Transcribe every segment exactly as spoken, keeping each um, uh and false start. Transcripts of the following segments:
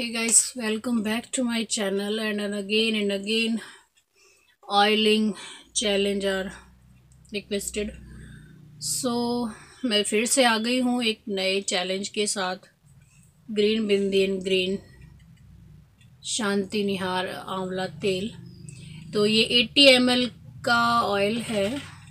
Hey guys, welcome back to my channel and, and again and again oiling challenge are requested. So मैं फिर से आ गई हूँ एक नए चैलेंज के साथ। ग्रीन बिंदीन ग्रीन शांति निहार आंवला तेल। तो ये अस्सी एम एल का ऑयल है।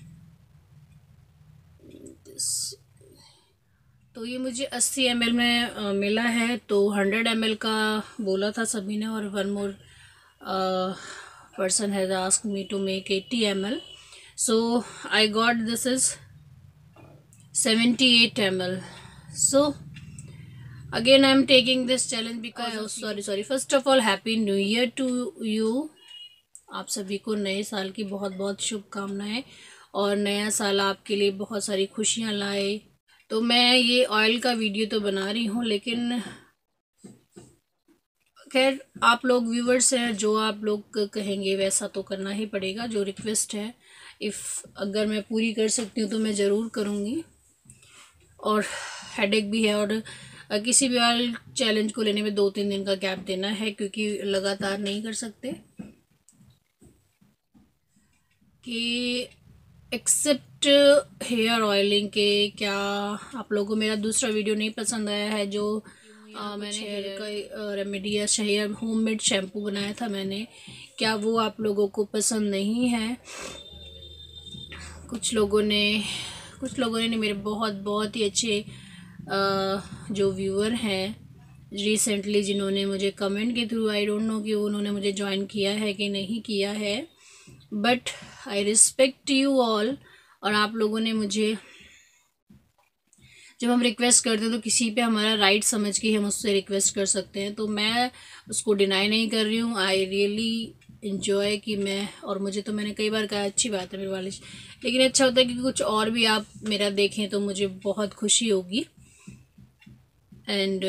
तो ये मुझे अस्सी एम एल में आ, मिला है। तो हंड्रेड एम एल का बोला था सभी ने और one more person has asked me to make eighty milliliters, so I got this is seventy-eight milliliters. So again I am taking this challenge because oh, sorry sorry first of all happy new year to you। आप सभी को नए साल की बहुत बहुत शुभकामनाएं और नया साल आपके लिए बहुत सारी खुशियां लाए। तो मैं ये ऑयल का वीडियो तो बना रही हूँ, लेकिन खैर आप लोग व्यूवर्स हैं, जो आप लोग कहेंगे वैसा तो करना ही पड़ेगा, जो रिक्वेस्ट है। इफ़ अगर मैं पूरी कर सकती हूँ तो मैं ज़रूर करूँगी। और हेडेक भी है और किसी भी ऑयल चैलेंज को लेने में दो तीन दिन का गैप देना है, क्योंकि लगातार नहीं कर सकते। कि एक्सेप्ट हेयर ऑयलिंग के क्या आप लोगों को मेरा दूसरा वीडियो नहीं पसंद आया है, जो आ, मैंने हेयर का रेमेडी या हेयर होममेड शैम्पू बनाया था मैंने, क्या वो आप लोगों को पसंद नहीं है? कुछ लोगों ने कुछ लोगों ने मेरे बहुत बहुत ही अच्छे आ, जो व्यूअर हैं रिसेंटली, जिन्होंने मुझे कमेंट के थ्रू, आई डोंट नो कि उन्होंने मुझे ज्वाइन किया है कि नहीं किया है, but I respect you all. और आप लोगों ने मुझे, जब हम रिक्वेस्ट करते हैं तो किसी पे हमारा राइट समझ के हम उससे रिक्वेस्ट कर सकते हैं, तो मैं उसको डिनाई नहीं कर रही हूँ। आई रियली इन्जॉय कि मैं, और मुझे तो मैंने कई बार कहा अच्छी बात है मेरे वाले, लेकिन अच्छा होता है कि कुछ और भी आप मेरा देखें तो मुझे बहुत खुशी होगी। एंड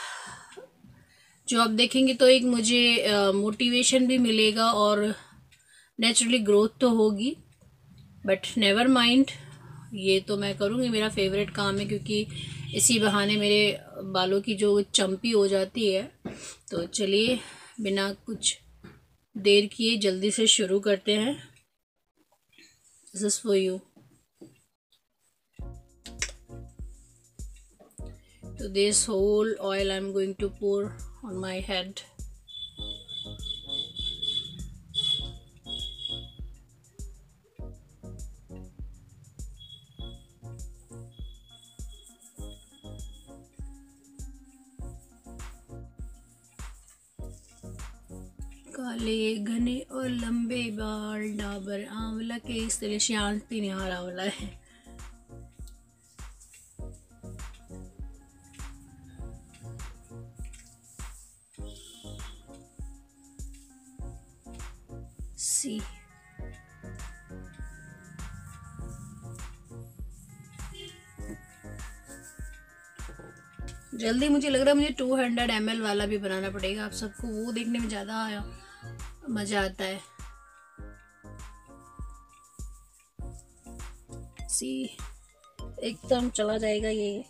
जो आप देखेंगे तो एक मुझे मोटिवेशन uh, भी मिलेगा और नेचुरली ग्रोथ तो होगी। बट नेवर माइंड, ये तो मैं करूँगी, मेरा फेवरेट काम है, क्योंकि इसी बहाने मेरे बालों की जो चंपी हो जाती है। तो चलिए बिना कुछ देर किए जल्दी से शुरू करते हैं। This is for you. तो this whole oil I am going to pour on my head। काले घने और लंबे बाल डाबर आंवला के, इस तरह शांति निहार आंवला है। सी जल्दी मुझे लग रहा है मुझे टू हंड्रेड एम एल वाला भी बनाना पड़ेगा। आप सबको वो देखने में ज़्यादा आया मज़ा आता है। सी एकदम चला जाएगा ये।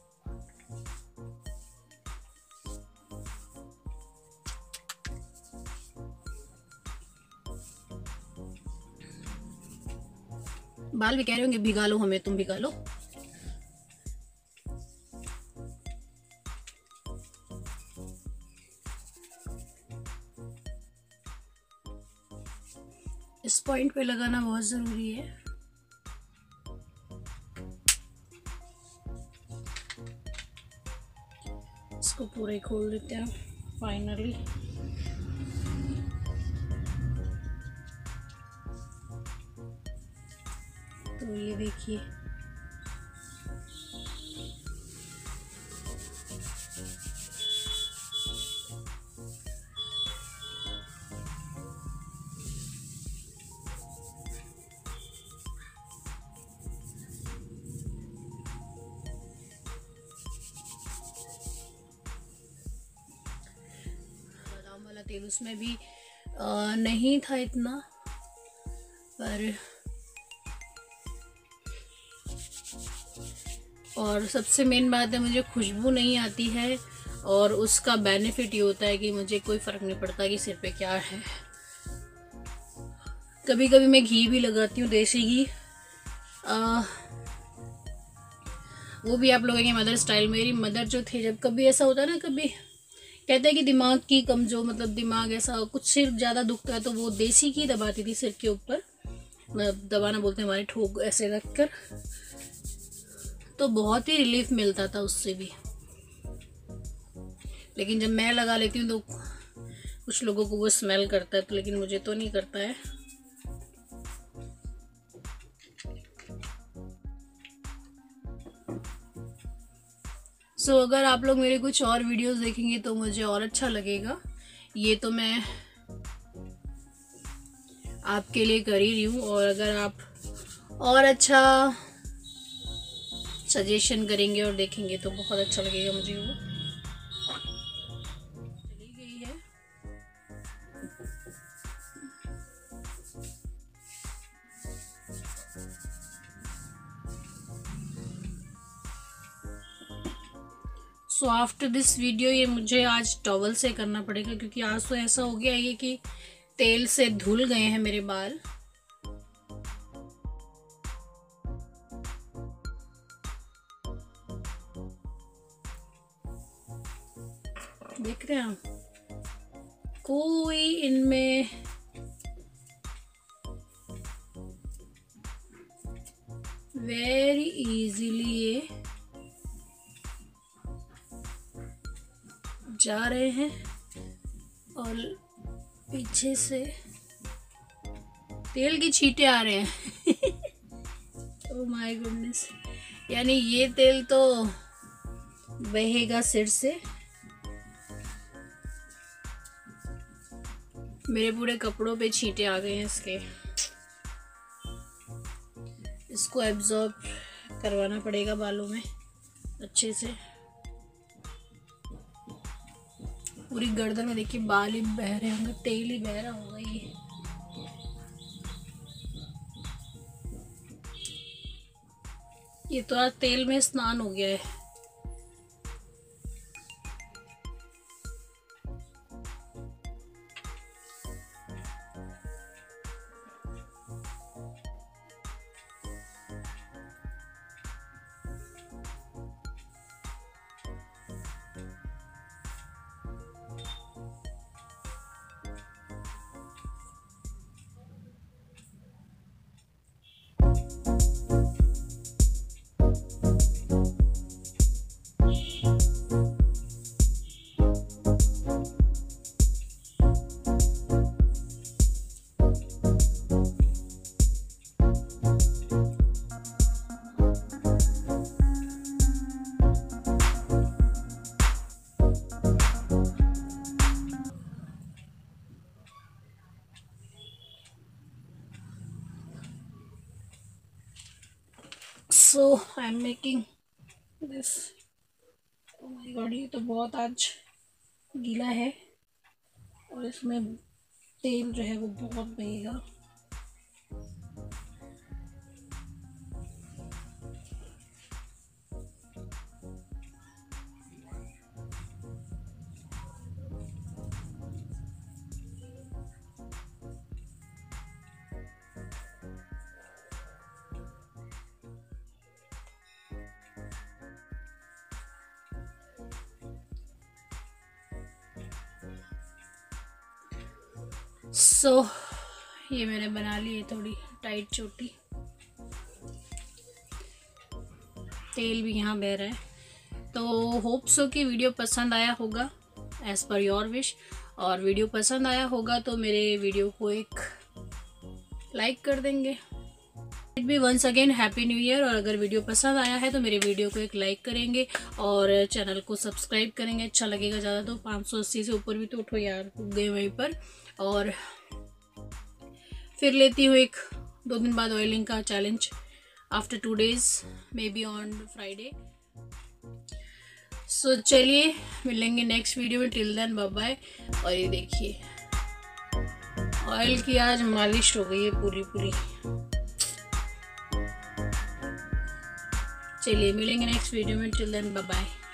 बाल भी कह रहे होंगे भिगा लो हमें, तुम भिगा लो। इस पॉइंट पे लगाना बहुत ज़रूरी है। इसको पूरा ही खोल देते हैं फाइनली। तो ये देखिए, वाला तेल उसमें भी आ, नहीं था इतना, पर और सबसे मेन बात है मुझे खुशबू नहीं आती है और उसका बेनिफिट ये होता है कि मुझे कोई फ़र्क नहीं पड़ता कि सिर पे क्या है। कभी कभी मैं घी भी लगाती हूँ, देसी घी, आ, वो भी आप लोगों की मदर स्टाइल। मेरी मदर जो थी, जब कभी ऐसा होता है ना, कभी कहते हैं कि दिमाग की कमजोर, मतलब दिमाग ऐसा कुछ, सिर ज़्यादा दुखता है तो वो देसी घी दबाती थी सिर के ऊपर, मतलब दबाना बोलते हैं हमारे, ठोक ऐसे रख कर, तो बहुत ही रिलीफ मिलता था उससे भी। लेकिन जब मैं लगा लेती हूँ तो कुछ लोगों को वो स्मेल करता है, तो लेकिन मुझे तो नहीं करता है। सो so, अगर आप लोग मेरे कुछ और वीडियोस देखेंगे तो मुझे और अच्छा लगेगा। ये तो मैं आपके लिए कर ही रही हूँ, और अगर आप और अच्छा सजेशन करेंगे और देखेंगे तो बहुत अच्छा लगेगा मुझे। वो चली गई है। सो आफ्टर दिस वीडियो ये मुझे आज टॉवल से करना पड़ेगा, क्योंकि आज तो ऐसा हो गया है कि तेल से धुल गए हैं मेरे बाल। देख रहे हैं आप, कोई इनमें वेरी इजीली ये जा रहे हैं, और पीछे से तेल की छींटे आ रहे हैं। ओह माय गुडनेस, यानी ये तेल तो बहेगा सिर से। मेरे पूरे कपड़ों पे छींटे आ गए हैं इसके। इसको एब्जॉर्ब करवाना पड़ेगा बालों में अच्छे से। पूरी गर्दन में देखिए बाल ही बह रहे होंगे, तेल ही बह रहा होगा ये। ये तो आज तेल में स्नान हो गया है। So I am making this. Oh my god, ये तो बहुत आज गीला है, और इसमें तेल जो है वो बहुत बहेगा। सो so, ये मैंने बना ली है थोड़ी टाइट चोटी। तेल भी यहाँ बह रहा है। तो होप सो कि वीडियो पसंद आया होगा एज़ पर योर विश, और वीडियो पसंद आया होगा तो मेरे वीडियो को एक लाइक कर देंगे। It be once again happy new year. और अगर वीडियो पसंद आया है तो मेरे वीडियो को एक लाइक करेंगे और चैनल को सब्सक्राइब करेंगे, अच्छा लगेगा ज़्यादा। तो पाँच सौ अस्सी से ऊपर भी तो उठो यार, गए वहीं पर। और फिर लेती हूँ एक दो दिन बाद ऑयलिंग का challenge, after two days may be on Friday. So चलिए मिलेंगे नेक्स्ट वीडियो में, टिल देन बाय बाय। और ये देखिए ऑयल की आज मालिश हो गई है पूरी पूरी। चलिए मिलेंगे नेक्स्ट वीडियो में, टिल देन बाय बाय।